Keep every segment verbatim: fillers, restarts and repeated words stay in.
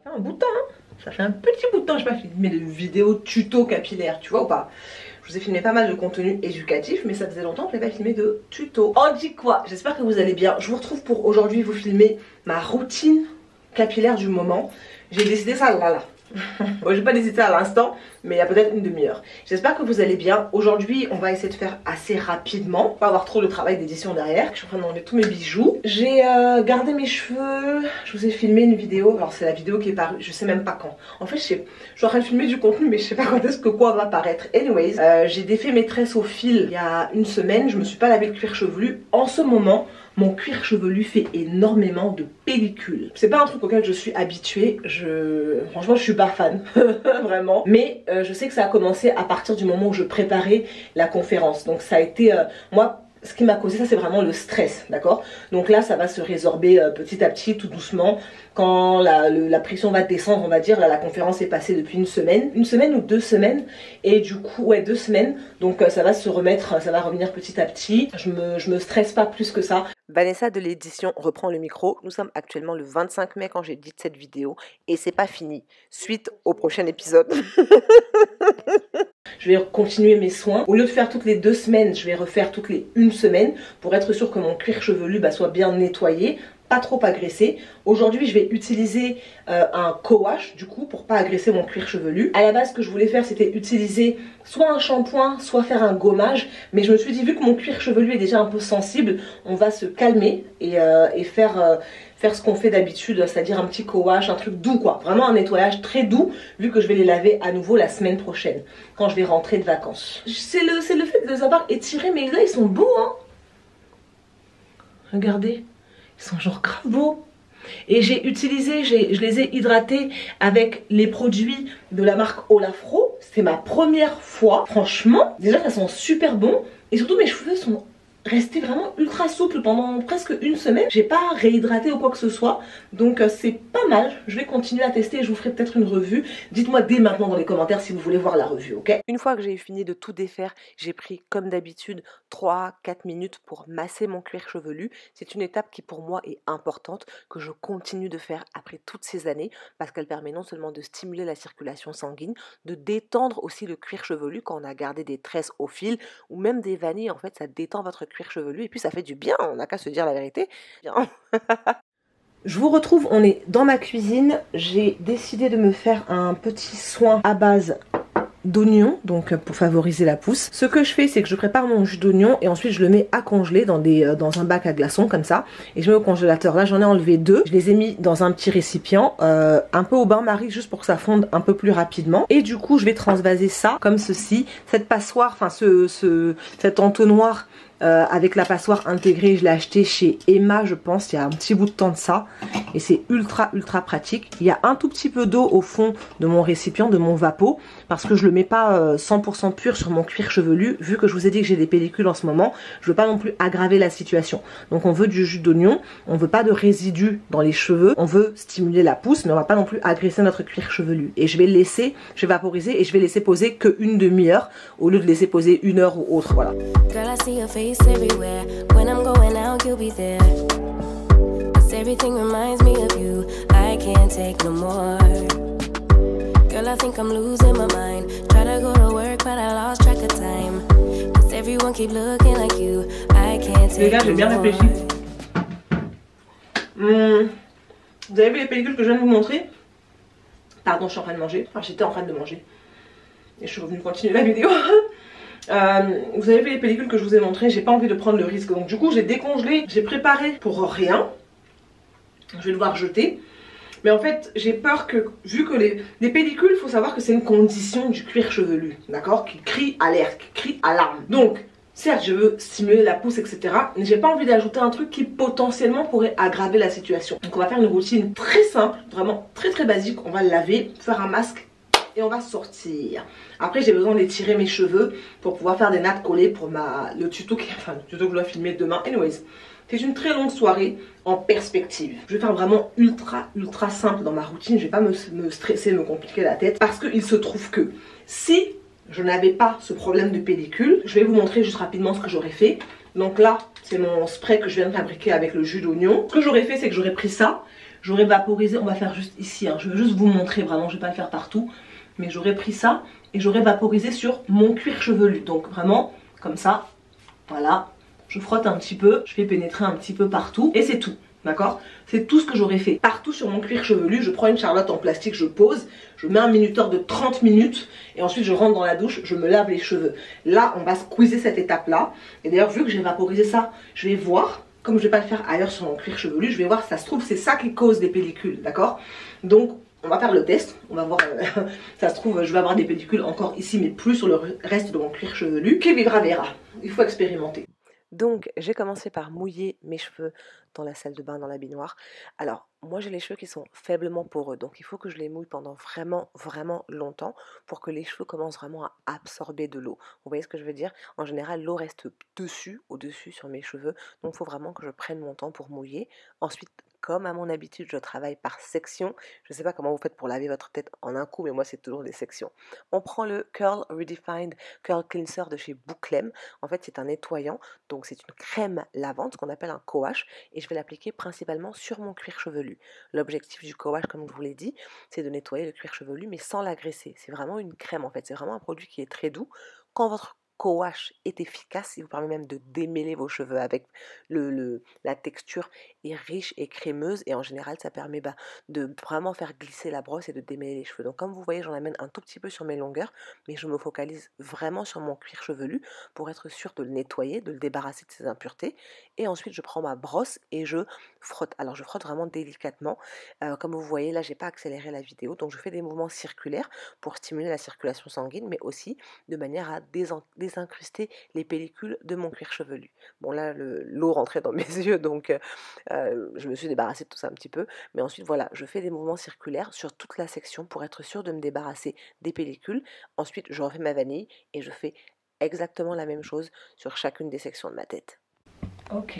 Un bout de temps, hein. Ça fait un petit bout de temps que je n'ai pas filmé de vidéos tuto capillaire, tu vois ou pas? Je vous ai filmé pas mal de contenu éducatif, mais ça faisait longtemps que je n'ai pas filmé de tuto. On dit quoi? J'espère que vous allez bien. Je vous retrouve pour aujourd'hui vous filmer ma routine capillaire du moment. J'ai décidé ça là là. Bon, je vais pas décider à l'instant, mais il y a peut-être une demi-heure. J'espère que vous allez bien. Aujourd'hui, on va essayer de faire assez rapidement, pas avoir trop de travail d'édition derrière. Je suis en train d'enlever tous mes bijoux. J'ai euh, gardé mes cheveux. Je vous ai filmé une vidéo. Alors c'est la vidéo qui est parue. Je sais même pas quand. En fait, je, sais, je suis en train de filmer du contenu, mais je sais pas quand est-ce que quoi va paraître. Anyways, euh, j'ai défait mes tresses au fil il y a une semaine. Je me suis pas lavé le cuir chevelu. En ce moment, mon cuir chevelu fait énormément de pellicule. C'est pas un truc auquel je suis habituée. Je... Franchement, je suis pas fan. Vraiment. Mais euh, je sais que ça a commencé à partir du moment où je préparais la conférence. Donc ça a été... Euh, moi, ce qui m'a causé ça, c'est vraiment le stress. D'accord? Donc là, ça va se résorber euh, petit à petit, tout doucement. Quand la, le, la pression va descendre, on va dire, là, la conférence est passée depuis une semaine. Une semaine ou deux semaines. Et du coup, ouais, deux semaines. Donc euh, ça va se remettre, ça va revenir petit à petit. Je me, je me stresse pas plus que ça. Vanessa de l'édition reprend le micro. Nous sommes actuellement le vingt-cinq mai quand j'édite cette vidéo et c'est pas fini. Suite au prochain épisode. Je vais continuer mes soins. Au lieu de faire toutes les deux semaines, je vais refaire toutes les une semaine pour être sûr que mon cuir chevelu bah, soit bien nettoyé, pas trop agressé. Aujourd'hui, je vais utiliser euh, un co-wash du coup pour pas agresser mon cuir chevelu. À la base, ce que je voulais faire, c'était utiliser soit un shampoing, soit faire un gommage. Mais je me suis dit, vu que mon cuir chevelu est déjà un peu sensible, on va se calmer et, euh, et faire, euh, faire ce qu'on fait d'habitude, c'est-à-dire un petit co-wash, un truc doux quoi. Vraiment un nettoyage très doux, vu que je vais les laver à nouveau la semaine prochaine, quand je vais rentrer de vacances. C'est le, c'est le fait de les avoir étirés, mais là, ils sont beaux, hein. Regardez. Ils sont genre grave beaux. Et j'ai utilisé, je les ai hydratés avec les produits de la marque Olafro. C'est ma première fois. Franchement, déjà ça sent super bon. Et surtout mes cheveux sont restés vraiment ultra souples pendant presque une semaine. J'ai pas réhydraté ou quoi que ce soit. Donc euh, c'est pas mal. Je vais continuer à tester et je vous ferai peut-être une revue. Dites-moi dès maintenant dans les commentaires si vous voulez voir la revue, ok? Une fois que j'ai fini de tout défaire, j'ai pris comme d'habitude trois à quatre minutes pour masser mon cuir chevelu. C'est une étape qui pour moi est importante, que je continue de faire après toutes ces années, parce qu'elle permet non seulement de stimuler la circulation sanguine, de détendre aussi le cuir chevelu quand on a gardé des tresses au fil, ou même des vanilles, en fait ça détend votre cuir chevelu et puis ça fait du bien, on n'a qu'à se dire la vérité. Je vous retrouve, on est dans ma cuisine. J'ai décidé de me faire un petit soin à base d'oignons, donc pour favoriser la pousse. Ce que je fais, c'est que je prépare mon jus d'oignon et ensuite je le mets à congeler dans, des, dans un bac à glaçons comme ça. Et je mets au congélateur. Là, j'en ai enlevé deux. Je les ai mis dans un petit récipient, euh, un peu au bain-marie, juste pour que ça fonde un peu plus rapidement. Et du coup, je vais transvaser ça comme ceci. Cette passoire, enfin ce, ce, cet entonnoir Euh, avec la passoire intégrée, je l'ai acheté chez Emma, je pense, il y a un petit bout de temps de ça. Et c'est ultra ultra pratique. Il y a un tout petit peu d'eau au fond de mon récipient, de mon vapeau, parce que je le mets pas euh, cent pour cent pur sur mon cuir chevelu. Vu que je vous ai dit que j'ai des pellicules en ce moment, je veux pas non plus aggraver la situation. Donc on veut du jus d'oignon, on veut pas de résidus dans les cheveux, on veut stimuler la pousse, mais on va pas non plus agresser notre cuir chevelu. Et je vais le laisser, je vais vaporiser et je vais laisser poser que une demi-heure au lieu de laisser poser une heure ou autre, voilà. Everywhere when I'm going out, you'll be there. 'Cause everything reminds me of you. I can't take no more. Girl, I think I'm losing my mind. Try to go to work, but I lost track of time. 'Cause everyone keep looking like you. I can't take no more. Les gars, j'ai bien réfléchi. Mmh. Vous avez vu les pellicules que je viens de vous montrer? Pardon, je suis en train de manger. Enfin, j'étais en train de manger. Et je suis revenue continuer la vidéo. Euh, vous avez vu les pellicules que je vous ai montrées, j'ai pas envie de prendre le risque. Donc du coup j'ai décongelé, j'ai préparé pour rien. Je vais devoir jeter. Mais en fait j'ai peur que, vu que les, les pellicules, il faut savoir que c'est une condition du cuir chevelu, d'accord, qui crie alerte, qui crie alarme. Donc certes je veux stimuler la pousse, et cetera. Mais j'ai pas envie d'ajouter un truc qui potentiellement pourrait aggraver la situation. Donc on va faire une routine très simple, vraiment très très basique. On va le laver, faire un masque et on va sortir. Après j'ai besoin d'étirer mes cheveux pour pouvoir faire des nattes collées pour ma, le tuto qui, enfin, le tuto que je dois filmer demain. Anyways, c'est une très longue soirée en perspective. Je vais faire vraiment ultra ultra simple dans ma routine. Je vais pas me, me stresser, me compliquer la tête, parce qu'il se trouve que si je n'avais pas ce problème de pellicule, je vais vous montrer juste rapidement ce que j'aurais fait. Donc là c'est mon spray que je viens de fabriquer avec le jus d'oignon. Ce que j'aurais fait, c'est que j'aurais pris ça, j'aurais vaporisé, on va faire juste ici, hein, je veux juste vous montrer vraiment, je vais pas le faire partout, mais j'aurais pris ça et j'aurais vaporisé sur mon cuir chevelu. Donc vraiment, comme ça, voilà, je frotte un petit peu, je fais pénétrer un petit peu partout et c'est tout. D'accord? C'est tout ce que j'aurais fait. Partout sur mon cuir chevelu, je prends une charlotte en plastique, je pose, je mets un minuteur de trente minutes et ensuite je rentre dans la douche, je me lave les cheveux. Là, on va squeezer cette étape-là. Et d'ailleurs, vu que j'ai vaporisé ça, je vais voir, comme je vais pas le faire ailleurs sur mon cuir chevelu, je vais voir si ça se trouve, c'est ça qui cause des pellicules. D'accord? Donc, on va faire le test, on va voir, euh, ça se trouve, je vais avoir des pellicules encore ici, mais plus sur le reste de mon cuir chevelu. Qui vivra verra. Il faut expérimenter. Donc j'ai commencé par mouiller mes cheveux dans la salle de bain, dans la baignoire. Alors moi j'ai les cheveux qui sont faiblement poreux, donc il faut que je les mouille pendant vraiment vraiment longtemps pour que les cheveux commencent vraiment à absorber de l'eau. Vous voyez ce que je veux dire? En général l'eau reste dessus, au-dessus sur mes cheveux, donc il faut vraiment que je prenne mon temps pour mouiller. Ensuite, comme à mon habitude, je travaille par section. Je ne sais pas comment vous faites pour laver votre tête en un coup, mais moi c'est toujours des sections. On prend le Curl Redefined Curl Cleanser de chez Bouclem. En fait c'est un nettoyant, donc c'est une crème lavante qu'on appelle un co-wash et je vais l'appliquer principalement sur mon cuir chevelu. L'objectif du co-wash, comme je vous l'ai dit, c'est de nettoyer le cuir chevelu mais sans l'agresser. C'est vraiment une crème en fait, c'est vraiment un produit qui est très doux. Quand votre co-wash est efficace, il vous permet même de démêler vos cheveux avec le, le, la texture est riche et crémeuse et en général ça permet bah, de vraiment faire glisser la brosse et de démêler les cheveux. Donc comme vous voyez, j'en amène un tout petit peu sur mes longueurs, mais je me focalise vraiment sur mon cuir chevelu pour être sûre de le nettoyer, de le débarrasser de ses impuretés. Et ensuite je prends ma brosse et je frotte. Alors je frotte vraiment délicatement. Euh, comme vous voyez là, j'ai pas accéléré la vidéo, donc je fais des mouvements circulaires pour stimuler la circulation sanguine, mais aussi de manière à désincruster les pellicules de mon cuir chevelu. Bon là, l'eau rentrait dans mes yeux, donc euh, je me suis débarrassée de tout ça un petit peu. Mais ensuite voilà, je fais des mouvements circulaires sur toute la section pour être sûre de me débarrasser des pellicules. Ensuite, je refais ma vanille et je fais exactement la même chose sur chacune des sections de ma tête. Ok.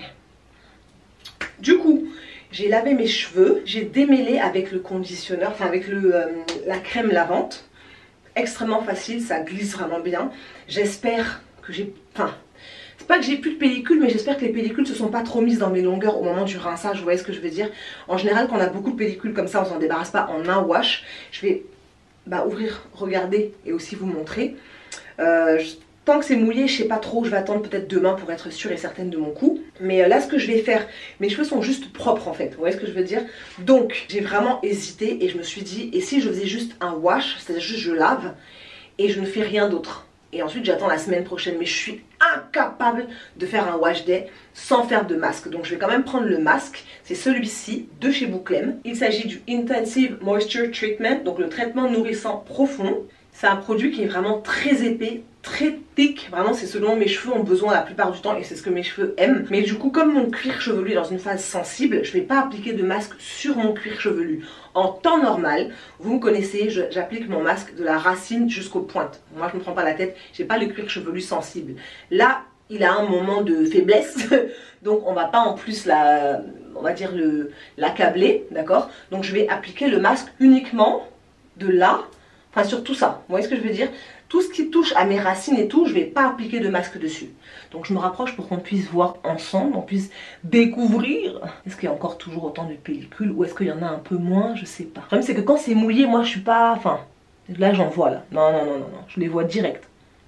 Du coup, j'ai lavé mes cheveux, j'ai démêlé avec le conditionneur, enfin avec le, euh, la crème lavante. Extrêmement facile, ça glisse vraiment bien. J'espère que j'ai... Enfin, c'est pas que j'ai plus de pellicules, mais j'espère que les pellicules se sont pas trop mises dans mes longueurs au moment du rinçage, vous voyez ce que je veux dire. En général, quand on a beaucoup de pellicules comme ça, on s'en débarrasse pas en un wash. Je vais bah, ouvrir, regarder et aussi vous montrer. Euh, je... Tant que c'est mouillé, je sais pas trop, je vais attendre peut-être demain pour être sûre et certaine de mon coup. Mais là, ce que je vais faire, mes cheveux sont juste propres en fait, vous voyez ce que je veux dire. Donc, j'ai vraiment hésité et je me suis dit, et si je faisais juste un wash, c'est-à-dire juste je lave et je ne fais rien d'autre. Et ensuite, j'attends la semaine prochaine, mais je suis incapable de faire un wash day sans faire de masque. Donc, je vais quand même prendre le masque, c'est celui-ci de chez Bouclem. Il s'agit du Intensive Moisture Treatment, donc le traitement nourrissant profond. C'est un produit qui est vraiment très épais, très thick, vraiment c'est ce dont mes cheveux ont besoin la plupart du temps et c'est ce que mes cheveux aiment. Mais du coup, comme mon cuir chevelu est dans une phase sensible, je ne vais pas appliquer de masque sur mon cuir chevelu. En temps normal, vous me connaissez, j'applique mon masque de la racine jusqu'aux pointes. Moi je ne me prends pas la tête, j'ai pas le cuir chevelu sensible. Là, il a un moment de faiblesse, donc on va pas en plus la, on va dire le l'accabler, d'accord? Donc je vais appliquer le masque uniquement de là. Enfin sur tout ça, vous voyez ce que je veux dire? Tout ce qui touche à mes racines et tout, je ne vais pas appliquer de masque dessus. Donc je me rapproche pour qu'on puisse voir ensemble, on puisse découvrir. Est-ce qu'il y a encore toujours autant de pellicules ou est-ce qu'il y en a un peu moins? Je sais pas. Le problème c'est que quand c'est mouillé, moi je suis pas... Enfin, là j'en vois là. Non, non, non, non, non, je les vois direct.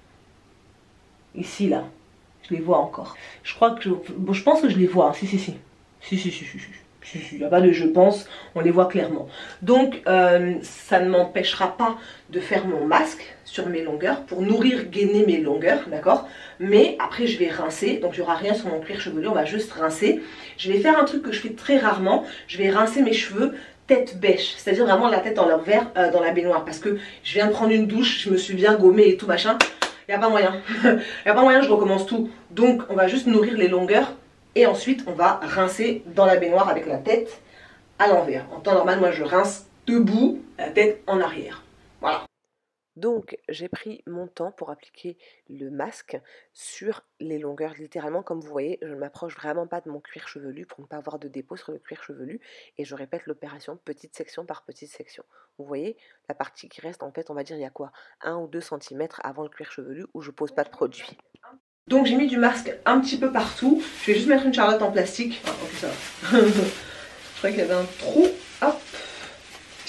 Ici là, je les vois encore. Je crois que... Je, bon, je pense que je les vois, hein. si, si, si. Si, si, si, si, si. Il n'y a pas de je pense, on les voit clairement. Donc euh, ça ne m'empêchera pas de faire mon masque sur mes longueurs pour nourrir, gainer mes longueurs, d'accord. Mais après je vais rincer, donc il n'y aura rien sur mon cuir chevelu, on va juste rincer. Je vais faire un truc que je fais très rarement, je vais rincer mes cheveux tête bêche, c'est-à-dire vraiment la tête dans leur verre, euh, dans la baignoire. Parce que je viens de prendre une douche, je me suis bien gommée et tout machin, il n'y a pas moyen. Il n'y a pas moyen, je recommence tout. Donc on va juste nourrir les longueurs. Et ensuite, on va rincer dans la baignoire avec la tête à l'envers. En temps normal, moi, je rince debout, la tête en arrière. Voilà. Donc, j'ai pris mon temps pour appliquer le masque sur les longueurs. Littéralement, comme vous voyez, je ne m'approche vraiment pas de mon cuir chevelu pour ne pas avoir de dépôt sur le cuir chevelu. Et je répète l'opération petite section par petite section. Vous voyez, la partie qui reste, en fait, on va dire, il y a quoi? un ou deux centimètres avant le cuir chevelu où je ne pose pas de produit. Donc j'ai mis du masque un petit peu partout. Je vais juste mettre une charlotte en plastique. Ah, ok, ça va. Je croyais qu'il y avait un trou.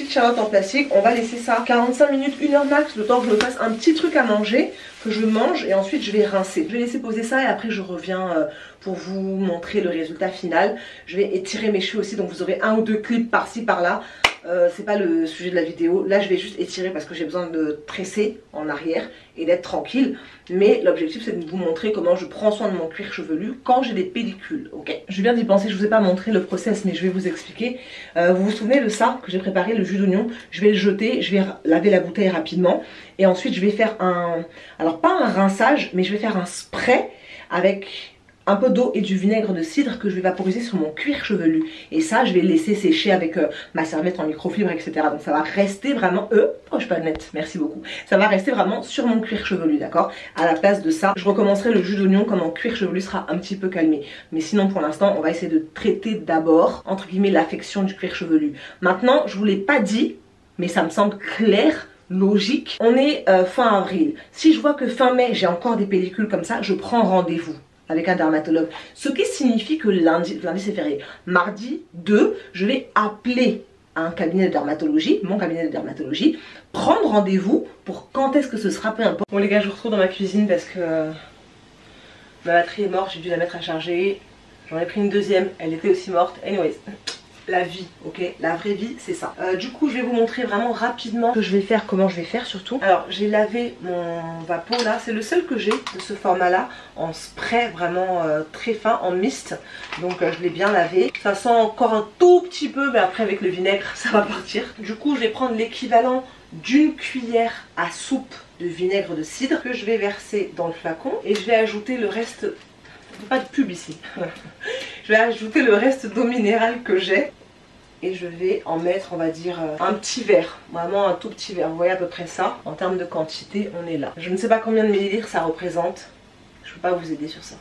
petite charlotte en plastique. On va laisser ça quarante-cinq minutes, une heure max, le temps que je me fasse un petit truc à manger, que je mange et ensuite je vais rincer. Je vais laisser poser ça et après je reviens euh, pour vous montrer le résultat final. Je vais étirer mes cheveux aussi, donc vous aurez un ou deux clips par-ci par-là. Euh, c'est pas le sujet de la vidéo. Là je vais juste étirer parce que j'ai besoin de tresser en arrière et d'être tranquille. Mais l'objectif c'est de vous montrer comment je prends soin de mon cuir chevelu quand j'ai des pellicules. Ok. Je viens d'y penser, je vous ai pas montré le process mais je vais vous expliquer. Euh, vous vous souvenez de ça que j'ai préparé, le jus d'oignon? Je vais le jeter, je vais laver la bouteille rapidement. Et ensuite je vais faire un... Alors pas un rinçage mais je vais faire un spray avec... un peu d'eau et du vinaigre de cidre que je vais vaporiser sur mon cuir chevelu. Et ça, je vais le laisser sécher avec euh, ma serviette en microfibre, et cetera. Donc ça va rester vraiment... Euh, oh, je suis pas nette, merci beaucoup. Ça va rester vraiment sur mon cuir chevelu, d'accord? À la place de ça, je recommencerai le jus d'oignon quand mon cuir chevelu sera un petit peu calmé. Mais sinon, pour l'instant, on va essayer de traiter d'abord, entre guillemets, l'affection du cuir chevelu. Maintenant, je vous l'ai pas dit, mais ça me semble clair, logique. On est euh, fin avril. Si je vois que fin mai, j'ai encore des pellicules comme ça, je prends rendez-vous avec un dermatologue. Ce qui signifie que lundi, lundi c'est férié. Mardi deux, je vais appeler un cabinet de dermatologie, mon cabinet de dermatologie, prendre rendez-vous pour quand est-ce que ce sera, peu importe. Bon les gars, je vous retrouve dans ma cuisine parce que euh, ma batterie est morte, j'ai dû la mettre à charger. J'en ai pris une deuxième, elle était aussi morte. Anyways, la vie, ok, la vraie vie c'est ça. Euh, du coup je vais vous montrer vraiment rapidement ce que je vais faire, comment je vais faire surtout. Alors j'ai lavé mon vapeau là, c'est le seul que j'ai de ce format là, en spray vraiment euh, très fin, en mist. Donc euh, je l'ai bien lavé. Ça sent encore un tout petit peu, mais après avec le vinaigre ça va partir. Du coup je vais prendre l'équivalent d'une cuillère à soupe de vinaigre de cidre que je vais verser dans le flacon et je vais ajouter le reste. Pas de pub ici. Je vais ajouter le reste d'eau minérale que j'ai. Et je vais en mettre, on va dire, un petit verre. Vraiment un tout petit verre. Vous voyez à peu près ça. En termes de quantité, on est là. Je ne sais pas combien de millilitres ça représente. Je ne peux pas vous aider sur ça.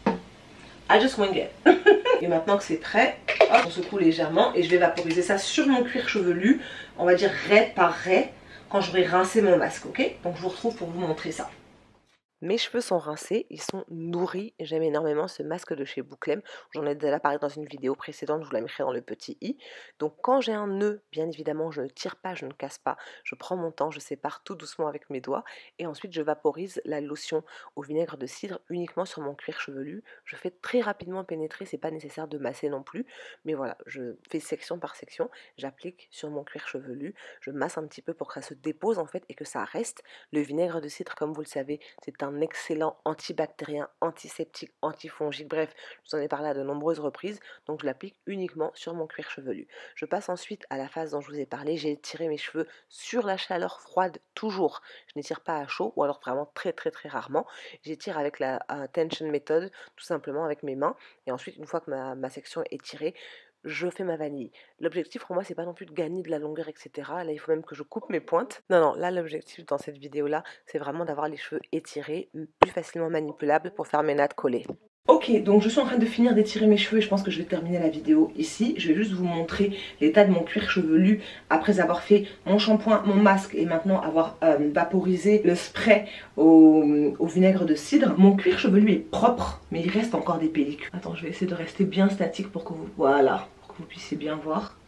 I just wing it. Et maintenant que c'est prêt, hop, on secoue légèrement. Et je vais vaporiser ça sur mon cuir chevelu. On va dire raie par raie. Quand j'aurai rincé mon masque, ok? Donc je vous retrouve pour vous montrer ça. Mes cheveux sont rincés, ils sont nourris. J'aime énormément ce masque de chez Bouclem. J'en ai déjà parlé dans une vidéo précédente, je vous la mettrai dans le petit i. Donc quand j'ai un nœud, bien évidemment, je ne tire pas, je ne casse pas. Je prends mon temps, je sépare tout doucement avec mes doigts. Et ensuite, je vaporise la lotion au vinaigre de cidre uniquement sur mon cuir chevelu. Je fais très rapidement pénétrer, c'est pas nécessaire de masser non plus. Mais voilà, je fais section par section. J'applique sur mon cuir chevelu. Je masse un petit peu pour que ça se dépose en fait et que ça reste. Le vinaigre de cidre, comme vous le savez, c'est un un excellent antibactérien, antiseptique, antifongique, bref, je vous en ai parlé à de nombreuses reprises, donc je l'applique uniquement sur mon cuir chevelu. Je passe ensuite à la phase dont je vous ai parlé, j'ai étiré mes cheveux sur la chaleur froide, toujours. Je n'étire pas à chaud, ou alors vraiment très très très rarement. J'étire avec la uh, tension méthode, tout simplement avec mes mains, et ensuite une fois que ma, ma section est étirée, je fais ma vanille. L'objectif pour moi c'est pas non plus de gagner de la longueur, et cetera. Là il faut même que je coupe mes pointes. Non non, là l'objectif dans cette vidéo là c'est vraiment d'avoir les cheveux étirés, plus facilement manipulables pour faire mes nattes collées. Ok, donc je suis en train de finir d'étirer mes cheveux et je pense que je vais terminer la vidéo ici. Je vais juste vous montrer l'état de mon cuir chevelu après avoir fait mon shampoing, mon masque et maintenant avoir euh, vaporisé le spray au, au vinaigre de cidre. Mon cuir chevelu est propre mais il reste encore des pellicules. Attends, je vais essayer de rester bien statique pour que vous... Voilà, pour que vous puissiez bien voir.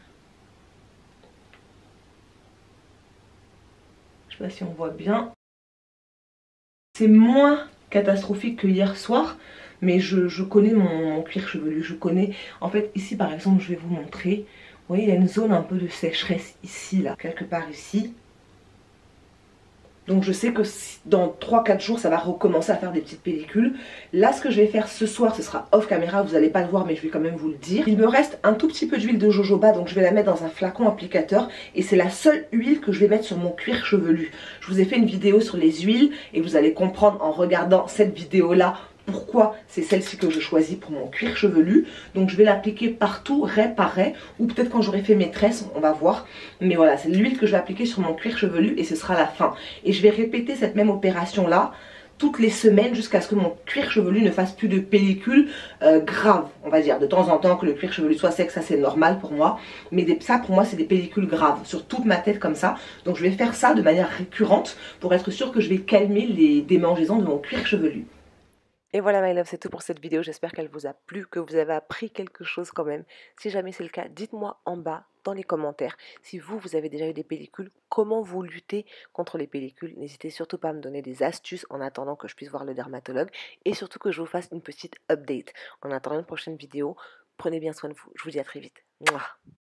Je sais pas si on voit bien. C'est moins catastrophique que hier soir. Mais je, je connais mon, mon cuir chevelu, je connais, en fait ici par exemple je vais vous montrer, vous voyez il y a une zone un peu de sécheresse ici là, quelque part ici. Donc je sais que dans trois quatre jours ça va recommencer à faire des petites pellicules. Là ce que je vais faire ce soir, ce sera off caméra, vous n'allez pas le voir mais je vais quand même vous le dire. Il me reste un tout petit peu d'huile de jojoba, donc je vais la mettre dans un flacon applicateur. Et c'est la seule huile que je vais mettre sur mon cuir chevelu. Je vous ai fait une vidéo sur les huiles et vous allez comprendre en regardant cette vidéo là pourquoi c'est celle-ci que je choisis pour mon cuir chevelu. Donc je vais l'appliquer partout, raie par raie, ou peut-être quand j'aurai fait mes tresses, on va voir. Mais voilà, c'est l'huile que je vais appliquer sur mon cuir chevelu et ce sera la fin. Et je vais répéter cette même opération là toutes les semaines jusqu'à ce que mon cuir chevelu ne fasse plus de pellicules euh, graves, on va dire. De temps en temps que le cuir chevelu soit sec, ça c'est normal pour moi. Mais des, ça pour moi c'est des pellicules graves sur toute ma tête comme ça. Donc je vais faire ça de manière récurrente pour être sûre que je vais calmer les démangeaisons de mon cuir chevelu. Et voilà my love, c'est tout pour cette vidéo, j'espère qu'elle vous a plu, que vous avez appris quelque chose quand même. Si jamais c'est le cas, dites-moi en bas dans les commentaires si vous, vous avez déjà eu des pellicules, comment vous luttez contre les pellicules. N'hésitez surtout pas à me donner des astuces en attendant que je puisse voir le dermatologue et surtout que je vous fasse une petite update. En attendant une prochaine vidéo, prenez bien soin de vous. Je vous dis à très vite. Mouah.